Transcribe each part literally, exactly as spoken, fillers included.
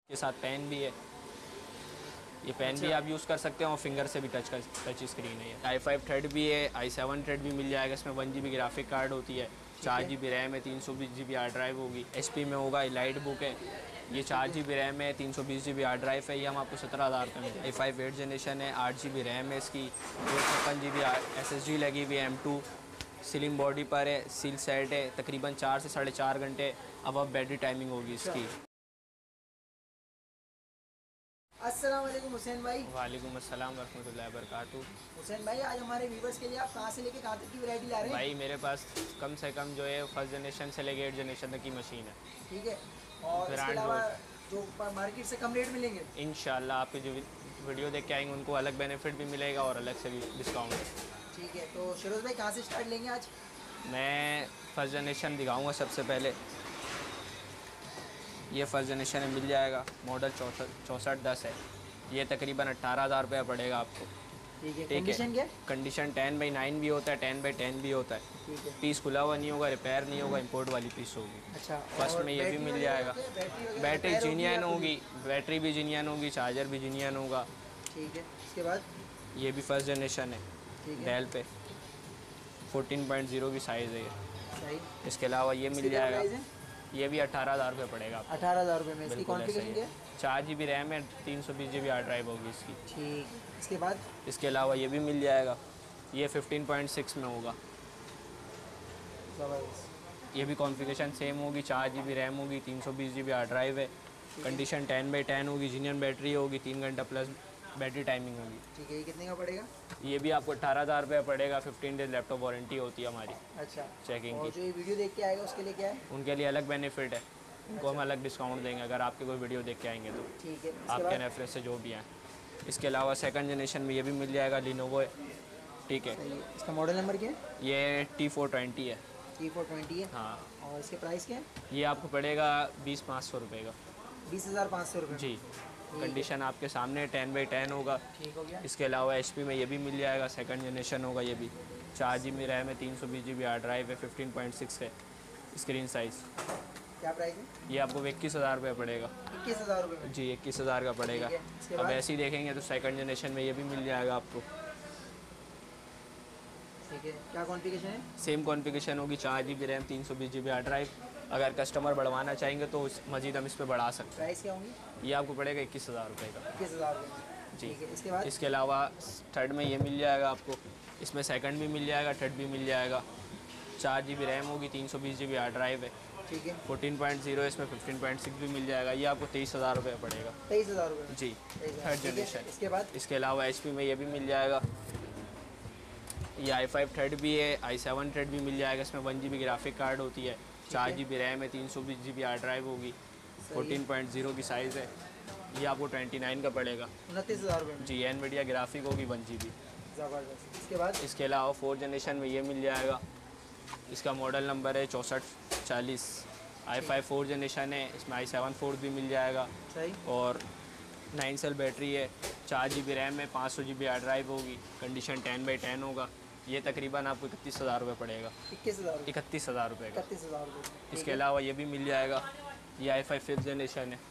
के साथ पेन भी है, ये पेन अच्छा। भी आप यूज़ कर सकते हैं और फिंगर से भी टच कर टच स्क्रीन है। ये आई फाइव थ्रेड भी है, आई सेवन थ्रेड भी मिल जाएगा। इसमें one G B graphic card होती है, चार जी बी रैम है, तीन सौ बीस जी बी हार्ड ड्राइव होगी। एच पी में होगा, लाइट बुक है। ये चार जी बी रैम है, तीन सौ बीस जी बी हार्ड ड्राइव है। ये हम आपको सत्रह हज़ार रुपये में। आई फाइव एट जनरेशन है, आठ जी बी रैम है इसकी, दो छप्पन G B S S D लगी हुई है, एम टू स्लिम बॉडी पर है, सील सेट है। तकरीबन चार से साढ़े चार घंटे अब अब बैटरी टाइमिंग होगी इसकी। अस्सलाम वालेकुम हुसैन भाई। वालेकुम अस्सलाम वरहमतुल्लाहि वबरकातुहू। हुसैन भाई, आज हमारे व्यूवर्स के लिए आप कहाँ से लेके कहाँ तक की वैरायटी ला रहे हैं? भाई मेरे पास कम से कम जो है फर्स्ट जनरेशन से लेके एट जनरेशन तक की मशीन है। ठीक है, और इसके अलावा जो मार्केट से कम रेट मिलेंगे इंशाल्लाह। आपके जो वीडियो देख के आएंगे उनको अलग बेनिफिट भी मिलेगा और अलग से भी डिस्काउंट है। ठीक है, तो शिरोज भाई कहाँ से स्टार्ट लेंगे आज? मैं फर्स्ट जनरेशन दिखाऊँगा सबसे पहले। ये फर्स्ट जनरेशन में मिल जाएगा, मॉडल चौसठ चौंसठ दस है। ये तकरीबन अट्ठारह हज़ार रुपये पड़ेगा आपको। ठीक है, कंडीशन क्या? कंडीशन टेन बाई नाइन भी होता है, टेन बाई टेन भी होता है। ठीक है, पीस खुला हुआ नहीं होगा, रिपेयर नहीं होगा, इंपोर्ट वाली पीस होगी। अच्छा, फर्स्ट में ये भी मिल जाएगा। बैटरी जीनियन होगी, बैटरी भी जीनियन होगी, चार्जर भी जीनियन होगा। ठीक है, इसके बाद ये भी फर्स्ट जनरेशन है, डेल पे फोर्टीन पॉइंट ज़ीरो की साइज़ है ये। इसके अलावा ये मिल जाएगा, ये भी अट्ठारह हज़ार रुपये पड़ेगा। अठारह हज़ार रुपये में इसकी कॉन्फ़िगरेशन क्या है? चार जी बी रैम है, तीन सौ बीस जी बी हार्ड ड्राइव होगी इसकी। ठीक, इसके बाद इसके अलावा ये भी मिल जाएगा, ये फिफ्टीन पॉइंट सिक्स में होगा। ये भी कॉन्फ़िगरेशन सेम होगी, चार जी बी रैम होगी, तीन सौ बीस जी बी हार्ड ड्राइव है। कंडीशन टेन बाई टेन होगी, जीनियन बैटरी होगी, तीन घंटा प्लस बैटरी टाइमिंग होगी। ठीक है, ये कितने का पड़ेगा? ये भी आपको अठारह हज़ार रुपये पड़ेगा। फिफ्टीन डेज लैपटॉप वारंटी होती है हमारी। अच्छा, चेकिंग और की। जो ये वीडियो देख के आएगा उसके लिए क्या है? उनके लिए अलग बेनिफिट है, उनको हम अलग डिस्काउंट देंगे अगर आपके कोई वीडियो देख के आएंगे तो। ठीक है, आपके रेफरेंस से जो भी हैं। इसके अलावा सेकंड जनरेशन में ये भी मिल जाएगा, लिनोवो है। ठीक है, इसका मॉडल नंबर क्या है? ये टी फोर ट्वेंटी है। टी फोर ट्वेंटी है, हाँ। और इसके प्राइस क्या है? ये आपको पड़ेगा बीस पाँच सौ रुपये का। बीस हज़ार पाँच सौ रुपये जी। कंडीशन आपके सामने टेन बाई टेन होगा। ठीक हो गया। इसके अलावा एच पी में ये भी मिल जाएगा, सेकंड जनरेशन होगा। ये भी चार जी बी रैम है, तीन सौ बीस जी बी हार्ड ड्राइव है, फिफ्टीन पॉइंट सिक्स है स्क्रीन साइज़। क्या प्राइस है? ये आपको इक्कीस हज़ार रुपये पड़ेगा। इक्कीस हज़ार रुपये में? जी, इक्कीस हज़ार का पड़ेगा। अब ऐसे ही देखेंगे तो सेकंड जनरेशन में ये भी मिल जाएगा आपको। ठीक है, क्या कॉन्फ़िगरेशन है? सेम कॉन्फ़िगरेशन होगी, चार जी बी रैम, तीन सौ बीस जी बी हार्ड ड्राइव। अगर कस्टमर बढ़वाना चाहेंगे तो उस मजीद हम इस पर बढ़ा सकते हैं। प्राइस क्या होंगी? ये आपको पड़ेगा इक्कीस हज़ार रुपये का। इक्कीस हज़ार रुपये। जी। ठीक है, इसके बाद इसके अलावा थर्ड में ये मिल जाएगा आपको, इसमें सेकंड भी मिल जाएगा, थर्ड भी मिल जाएगा। चार जी बी रैम होगी, तीन सौ बीस जी बी हार्ड ड्राइव है। ठीक है, फोर्टीन पॉइंट ज़ीरो इसमें फिफ्टीन पॉइंट सिक्स भी मिल जाएगा। ये आपको तेईस हज़ार रुपये पड़ेगा। तेईस हज़ार रुपये जी, थर्ड जनरेशन। इसके बाद इसके अलावा एच पी में ये भी मिल जाएगा, ये आई फाइव थ्रेड भी है, आई सेवन थ्रेड भी मिल जाएगा। इसमें one G B graphic card होती है, चार जी बी रैम है, तीन सौ बीस जी बी हार्ड ड्राइव होगी, फोर्टीन पॉइंट ज़ीरो की साइज़ है। ये आपको ट्वेंटी नाइन का पड़ेगा। उनतीस हज़ार रुपये में? जी, एनवीडिया ग्राफिक होगी, वन जी बी। ज़बरदस्त। इसके बाद इसके अलावा फोर्थ जनरेशन में ये मिल जाएगा, इसका मॉडल नंबर है चौंसठ चालीस। आई फाइव फोर जनरेशन है, इसमें आई सेवन फोर्थ भी मिल जाएगा। सही। और नाइन सेल बैटरी है, चार जी बी रैम में, पाँच सौ जी बी हार्ड ड्राइव होगी। कंडीशन टेन बाई टेन होगा। ये तकरीबन आपको इकतीस हज़ार रुपये पड़ेगा। इक्कीस हज़ार इकतीस हज़ार रुपये का। इकतीस हज़ार रुपये। इसके अलावा ये भी मिल जाएगा, ये आई फाइव फिफ्थ जनरेशन है।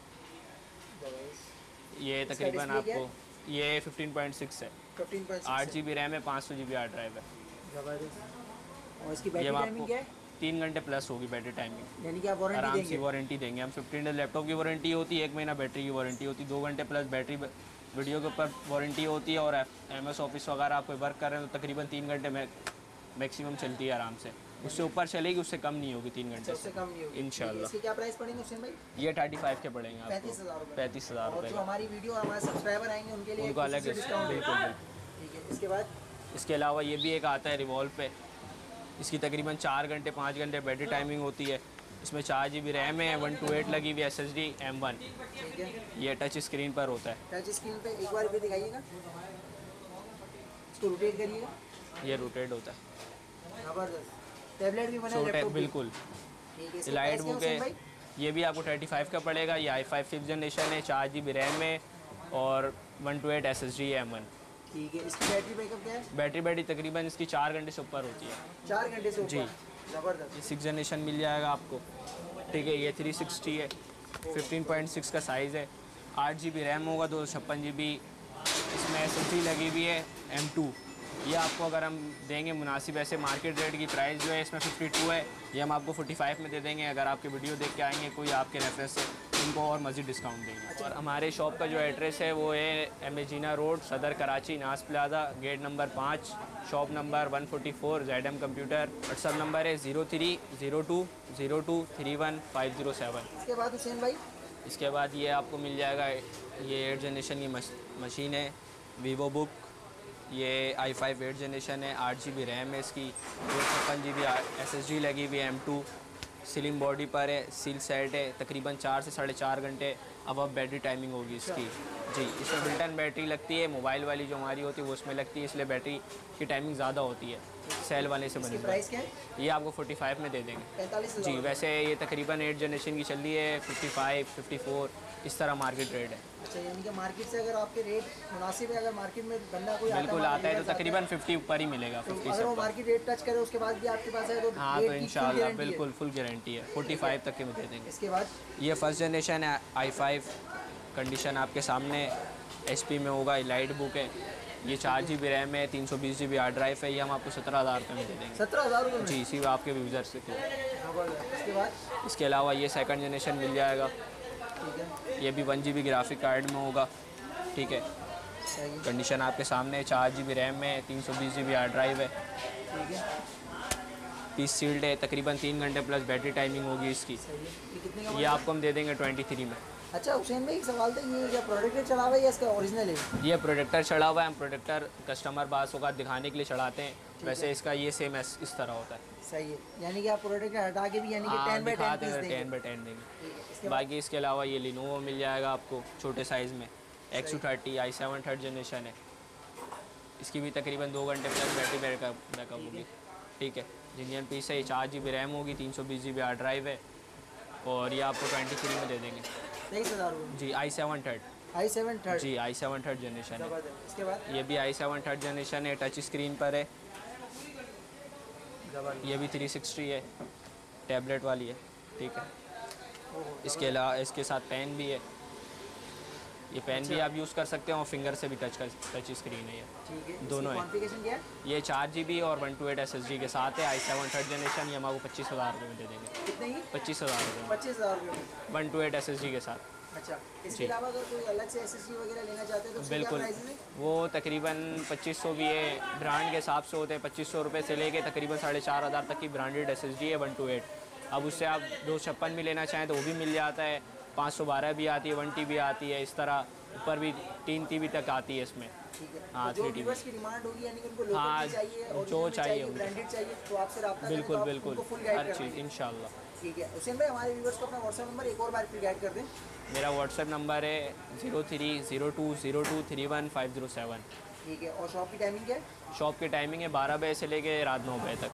ये तकरीबन आपको ये फिफ्टीन पॉइंट सिक्स है, फिफ्टीन पॉइंट आठ जी बी रैम है, पाँच सौ जी बी हार्ड ड्राइव है। ज़बरदस्त। और इसकी बैटरी टाइमिंग क्या है? तीन घंटे प्लस होगी बैटरी टाइमिंग। यानी कि आप वारंटी आराम देंगे? से वारंटी देंगे हम। फिफ्टीन डेज लैपटॉप की वारंटी होती है, एक महीना बैटरी की वारंटी होती है, दो घंटे प्लस बैटरी वीडियो के ऊपर वारंटी होती है। और एम एस ऑफिस वगैरह आप कोई वर्क कर रहे हैं तो तकरीबन तीन घंटे में मैक्सिमम चलती है आराम से। उससे ऊपर चलेगी, उससे कम नहीं होगी तीन घंटे से कम नहीं होगी इंशाल्लाह। इसके क्या प्राइस पड़ेंगे हुसैन भाई? ये थर्टी फाइव के पड़ेंगे आपको, पैंतीस हज़ार रुपये। पैंतीस हज़ार रुपये जो हमारी वीडियो और हमारे सब्सक्राइबर आएंगे उनके लिए उनको अलग डिस्काउंट। बिल्कुल। ठीक है, इसके बाद इसके अलावा ये भी एक आता है रिवॉल्व पे, इसकी तकरीबन चार घंटे पाँच घंटे बैटरी टाइमिंग होती है। इसमें चार जी बी रैम है, वन टू एट लगी हुई S S D M one. ठीक है, ये टच स्क्रीन पर होता है। टच स्क्रीन पे एक बार भी दिखाइएगा, इसको रोटेट करिएगा, ये रोटेट होता है। ज़बरदस्त। टैबलेट भी बना है, छोटे लैपटॉप भी। बिल्कुल। ठीक है, इसका लाइट प्राइस क्या बुक हुसैन है, भाई? ये भी आपको थर्टी फाइव का पड़ेगा। ये आई फाइव फिफ्थ जनरेशन है, चार जी बी रैम है और one two eight S S D M one. ठीक है, इसकी बैटरी बैकअप क्या है? बैटरी बैटरी तकरीबन इसकी चार घंटे से ऊपर होती है। चार घंटे से ऊपर? जी। ज़बरदस्त। ये सिक्स जनरेशन मिल जाएगा आपको। ठीक है, ये थ्री सिक्सटी है, फिफ्टीन पॉइंट सिक्स का साइज़ है। आठ जी बी रैम होगा, दो सौ छप्पन जी बी इसमें एस एस डी लगी हुई है एम टू। ये आपको अगर हम देंगे मुनासिब, ऐसे मार्केट रेट की प्राइस जो है इसमें फिफ्टी टू है, ये हम आपको फोर्टी फाइव में दे देंगे। अगर आपके वीडियो देख के आएंगे कोई आपके रेफरेंस से, उनको और मज़ीद डिस्काउंट देंगे। और हमारे शॉप का जो एड्रेस है वो है एमेजीना road, Saddar Karachi, Naz plaza, gate number पाँच, shop number one forty four, Z M computer. WhatsApp number है zero three zero two zero two three one five zero seven. इसके बाद हुसैन भाई, इसके बाद ये आपको मिल जाएगा, ये एट जनरेशन की मश, मशीन है वीवो बुक। ये आई फाइव एट जनरेशन है, आठ जी बी रैम है इसकी, दो सौ छप्पन G B S S D लगी हुई है एम टू। स्लिम बॉडी पर है, सील सेट है, तकरीबन चार से साढ़े चार घंटे अब अब बैटरी टाइमिंग होगी इसकी। जी, इसमें बिल्टन बैटरी लगती है, मोबाइल वाली जो हमारी होती है वो उसमें लगती है, इसलिए बैटरी की टाइमिंग ज़्यादा होती है सेल वाले से बनी। प्राइस क्या है? ये आपको फोर्टी फाइव में दे देंगे। पैंतालीस जी, वैसे ये तकरीबन एट जनरेशन की चल रही है, फिफ्टी फाइव फिफ्टी फोर इस तरह मार्केट रेट है। अच्छा, यानी कि मार्केट से अगर आपके रेट मुनासिब है, अगर मार्केट में बंदा कोई बिल्कुल आता है तो तकरीबन फिफ्टी ऊपर ही मिलेगा, तो फिफ्टी अगर से वो ऊपर। मार्केट रेट टच करे उसके बाद भी आपके पास है तो हाँ, रेट तो की full इंशाल्लाह guarantee है। बिल्कुल फुल गारंटी है, फोर्टी फाइव तक के में दे देंगे। इसके बाद ये फर्स्ट जनरेशन है आई फाइव, कंडीशन आपके सामने, एच पी में होगा, लाइट बुक है। ये चार जी बी रैम है, तीन सौ बीस जी बी हार्ड ड्राइव है। ये हम आपको सत्रह हज़ार रुपये में दे देंगे। सत्रह हज़ार रुपये में? जी, इसी आपके यूज़र से। इसके बाद इसके अलावा ये सेकंड जनरेशन मिल जाएगा, ठीक है, ये भी one G B graphic card में होगा, ठीक है। सही है, कंडीशन आपके सामने, चार जी बी रैम में, तीन सौ बीस जी बी हार्ड ड्राइव है, ठीक है, पीस सील्ड है, तकरीबन तीन घंटे प्लस बैटरी टाइमिंग होगी इसकी। सही है। ये कितने का? ये आपको हम दे देंगे ट्वेंटी थ्री में। अच्छा हुसैन भाई, एक सवाल था, ये क्या प्रोडक्ट चढ़ा हुआ है या इसका ओरिजिनल है? ये प्रोडक्टर चढ़ा हुआ है, हम प्रोडक्टर कस्टमर बास होगा दिखाने के लिए चढ़ाते हैं, वैसे इसका ये सेम इस तरह होता है। सही है, यानी कि आप प्रोडक्ट हटा के भी यानी कि हाँ, टेन बाई टेन दिखाते पीस हैं, देंगे। टेन बाई टेन देंगे। ठीक है, इसके बाद बाकी इसके अलावा ये लिनोवो मिल जाएगा आपको छोटे साइज़ में, X two thirty I seven third generation है। इसकी भी तकरीबन दो घंटे प्लस बैटरी बैकअप बैकअप होगी, ठीक है। इंडियन पीस है, ये चार जी बी रैम होगी, तीन सौ बीस जी बी हार्ड ड्राइव है, और ये आपको ट्वेंटी थ्री में दे देंगे। तेईस हज़ार रुपये? जी, I seven third. I seven third? जी, आई सेवन थर्ड जनरेशन है। जबरदस्त। इसके बाद ये भी आई सेवन थर्ड जनरेशन है, टच स्क्रीन पर है। जबरदस्त। ये भी थ्री सिक्सटी है, टैबलेट वाली है, ठीक है। ओहो, इसके अलावा इसके साथ पेन भी है, ये पेन भी आप यूज़ कर सकते हैं, और फिंगर से भी टच कर टच स्क्रीन है ये, ठीक है। दोनों है। कॉन्फ़िगरेशन क्या है? ये चार जी बी और one two eight S S D के साथ है, आई सेवन थर्ड जनरेशन। ये हम आपको पच्चीस हज़ार रुपये में दे देंगे। कितने की? पच्चीस हज़ार रुपये में, पच्चीस हज़ार रुपये में? One two eight S S D के साथ। अच्छा, इसके जी। अलावा अगर कोई अलग से एसएसडी वगैरह लेना चाहते हैं तो उसके क्या बिल्कुल, प्राइस है? वो तकरीबन पच्चीस सौ भी है, ब्रांड के हिसाब से होते हैं, पच्चीस सौ रुपये से लेके तकरीबन साढ़े चार हज़ार तक की ब्रांडेड एस एस डी है वन टू एट। अब उससे आप दो छप्पन भी लेना चाहें तो वो भी मिल जाता है, पाँच सौ बारह भी आती है, वन टी भी आती है, इस तरह ऊपर भी तीन टी बी तक आती है इसमें। ठीक है, हाँ, तो जो थ्री टी व्यूअर्स की डिमांड होगी यानी कि उनको लोकल हाँ, भी चाहिए, जो original भी चाहिए उनको। ब्रांडेड चाहिए, तो आपसे रब्ता करें तो बिल्कुल आप बिल्कुल, उनको फुल गाइड हर कर चीज़ देंगे। इंशाल्लाह। ठीक है हुसैन भाई, हमारे व्यूअर्स को अपना व्हाट्सएप नंबर एक और बार फिर गाइड कर दें। मेरा व्हाट्सएप नंबर है zero three zero two zero two three one five zero seven. ठीक है, और शॉप की टाइमिंग क्या है? शॉप की टाइमिंग है बारह बजे से लेके रात नौ बजे तक।